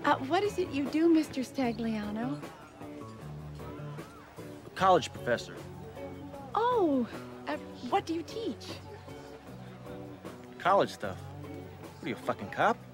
What is it you do, Mr. Staggliano? A college professor. Oh, what do you teach? College stuff. What are you, a fucking cop?